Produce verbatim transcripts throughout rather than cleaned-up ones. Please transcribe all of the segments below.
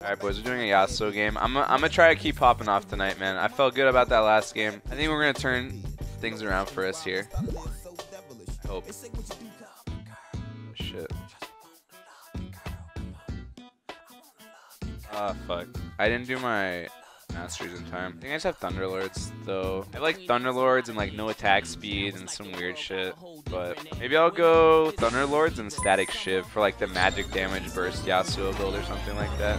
Alright, boys, we're doing a Yasuo game. I'm I'm gonna try to keep popping off tonight, man. I felt good about that last game. I think we're gonna turn things around for us here. I hope. Shit. Ah, uh, fuck. I didn't do my masters in time. I think I just have Thunderlords, though. I have, like, Thunderlords and, like, no attack speed and some weird shit. But maybe I'll go Thunderlords and Static Shiv for, like, the magic damage burst Yasuo build or something like that.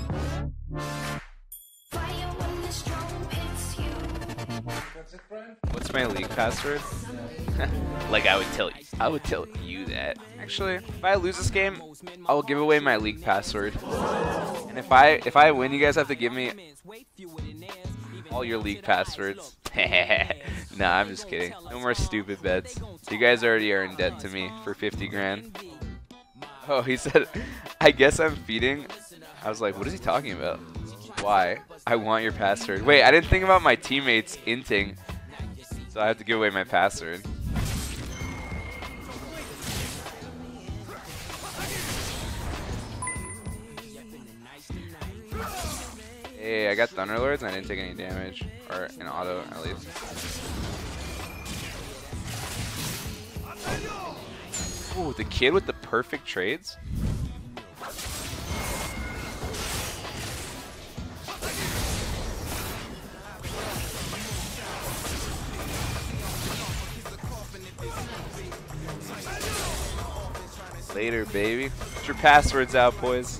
What's my league password? Like I would tell you. I would tell you that. Actually, if I lose this game, I will give away my league password. And if I if I win, you guys have to give me all your league passwords. Nah, I'm just kidding. No more stupid bets. You guys already are in debt to me for fifty grand. Oh, he said, I guess I'm feeding. I was like, what is he talking about? Why? I want your password. Wait, I didn't think about my teammates inting. So I have to give away my password. Hey, I got Thunderlords and I didn't take any damage. Or an auto, at least. Ooh, the kid with the perfect trades? Later, baby. Get your passwords out, boys.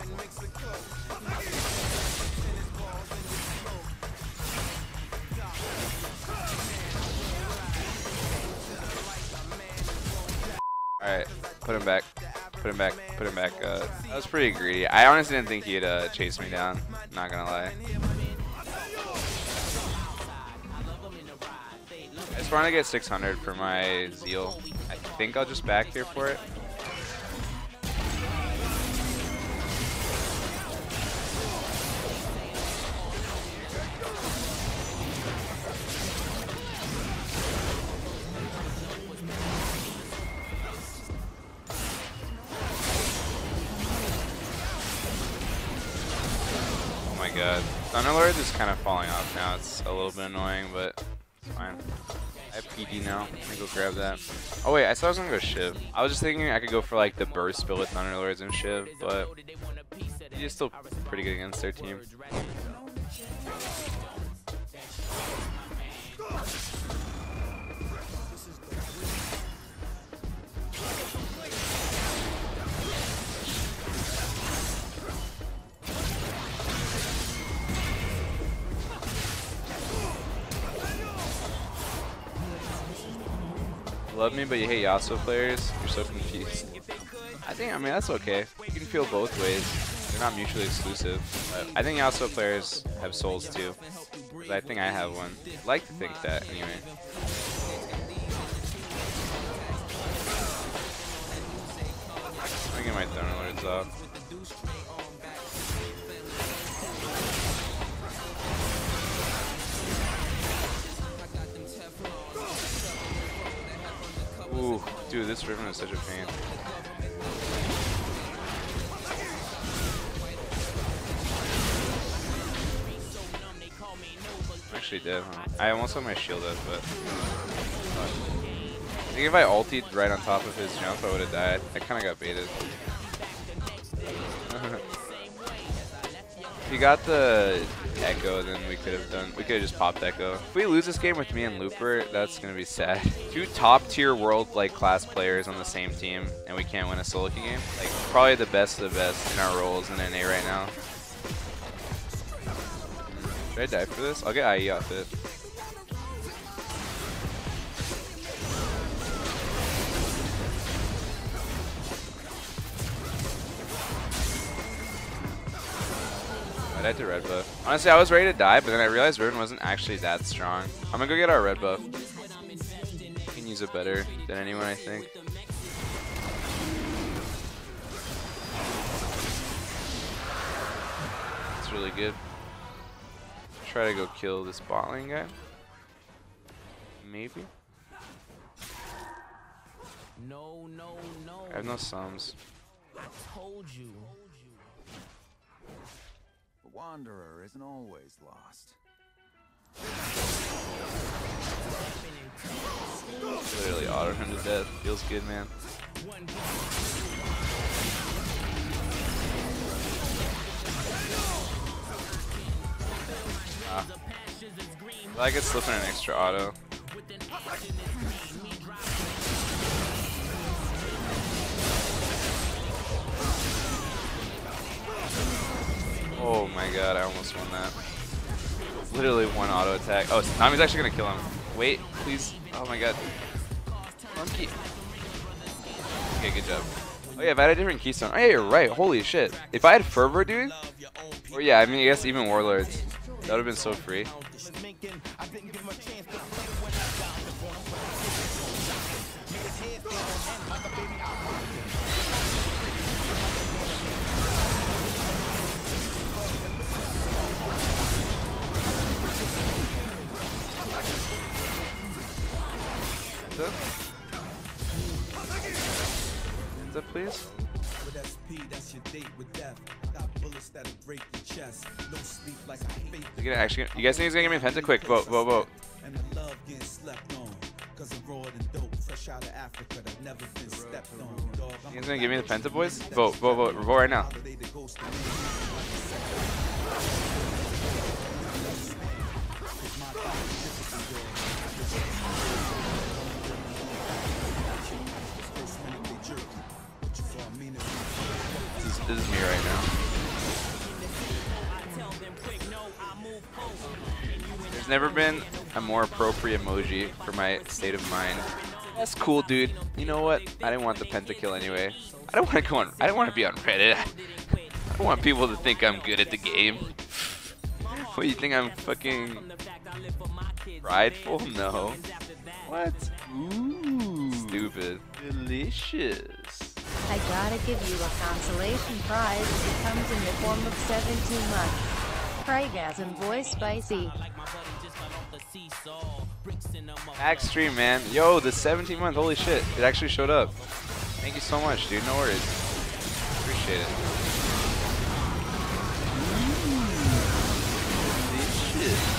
Alright, put him back. Put him back. Put him back. Uh, that was pretty greedy. I honestly didn't think he'd uh, chase me down. Not gonna lie. I just want to get six hundred for my Zeal. I think I'll just back here for it. Oh my god. Thunderlord is kind of falling off now. It's a little bit annoying, but it's fine. I have P D now. Let me go grab that. Oh wait, I thought I was gonna go Shiv. I was just thinking I could go for like the burst build with Thunderlords and Shiv, but he's still pretty good against their team. Love me, but you hate Yasuo players. You're so confused. I think, I mean, that's okay. You can feel both ways. They're not mutually exclusive. But I think Yasuo players have souls too. I think I have one. I'd like to think that, anyway. Let me get my Thunderlords off. Ooh, dude, this Riven is such a pain. I'm actually dead, huh? I almost had my shield up, but... I think if I ultied right on top of his jump, I would have died. I kind of got baited. If he got the Echo, then we could have done. We could have just popped Echo. If we lose this game with me and Looper, that's gonna be sad. Two top tier world like class players on the same team, and we can't win a solo queue game. Like probably the best of the best in our roles in N A right now. Should I die for this? I'll get I E off it. I died to red buff. Honestly, I was ready to die, but then I realized Riven wasn't actually that strong. I'm gonna go get our red buff. We can use it better than anyone, I think. It's really good. Try to go kill this bot lane guy. Maybe. No, no, no. I have no sums. I told you. wanderer isn't always lost. Literally auto him to death. Feels good, man. Ah. I could slip in an extra auto. Oh my god, I almost won that. Literally one auto attack. Oh, Nami's actually gonna kill him. Wait, please. Oh my god. Monkey. Okay, good job. Oh yeah, if I had a different keystone. Oh yeah, you're right. Holy shit. If I had Fervor, dude. Or yeah, I mean, I guess even Warlords. That would have been so free. Hands up, please. Gonna actually, you guys think he's gonna give me a penta? Quick, vote, vote, vote. He's gonna give me the penta, boys? Vote, vote, vote, vote right now. This is, this is me right now. There's never been a more appropriate emoji for my state of mind. That's cool, dude. You know what? I didn't want the pentakill anyway. I don't want to go on. I don't want to be on Reddit. I don't want people to think I'm good at the game. What, you think I'm fucking prideful? No. What? Ooh. Stupid. Delicious. I gotta give you a consolation prize. It comes in the form of seventeen months. Crygasm voice spicy. Max stream, man. Yo, the seventeen month, holy shit. It actually showed up. Thank you so much, dude. No worries. Appreciate it. Holy shit.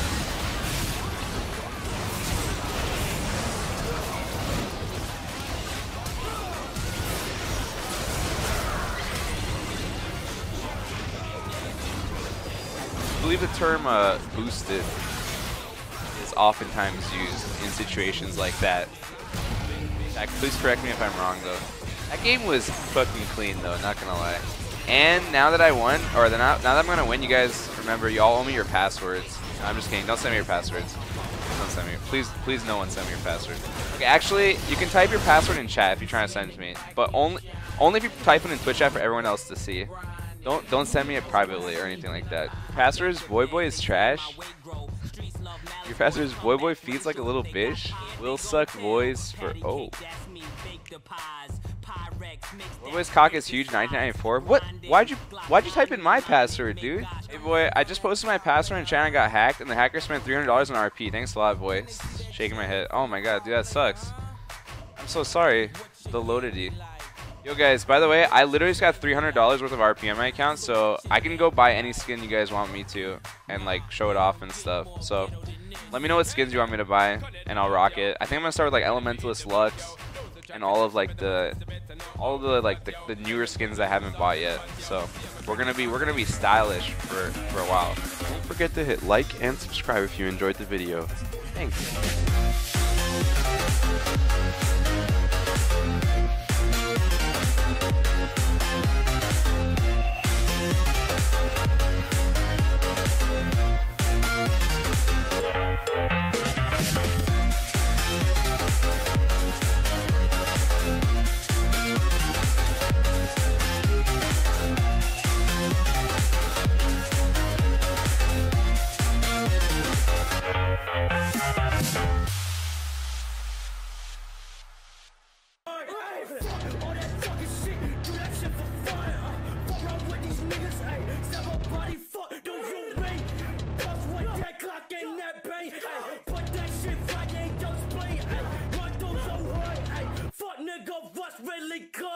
I believe the term uh, boosted is oftentimes used in situations like that. Zach, please correct me if I'm wrong though. That game was fucking clean though, not gonna lie. And now that I won, or the, now, now that I'm gonna win, you guys remember, y'all owe me your passwords. No, I'm just kidding, don't send me your passwords. Don't send me, please, please no one send me your password. Okay, actually, you can type your password in chat if you're trying to send it to me, but only, only if you type it in Twitch chat for everyone else to see. Don't don't send me it privately or anything like that. Password is Boy Boy is trash. Your password is Boy Boy feeds like a little bitch. Will suck voice for oh. Boy Boy's cock is huge. nineteen ninety-four. What? Why'd you Why'd you type in my password, dude? Hey boy, I just posted my password in chat and got hacked, and the hacker spent three hundred dollars on R P. Thanks a lot, boy. Shaking my head. Oh my god, dude, that sucks. I'm so sorry. The loadedy. Yo guys, by the way, I literally just got three hundred dollars worth of R P on my account, so I can go buy any skin you guys want me to and like show it off and stuff. So let me know what skins you want me to buy and I'll rock it. I think I'm gonna start with like Elementalist Lux and all of like the all of the like the, the newer skins I haven't bought yet. So we're gonna be we're gonna be stylish for, for a while. Don't forget to hit like and subscribe if you enjoyed the video. Thanks. Fuck nigga, what's really good?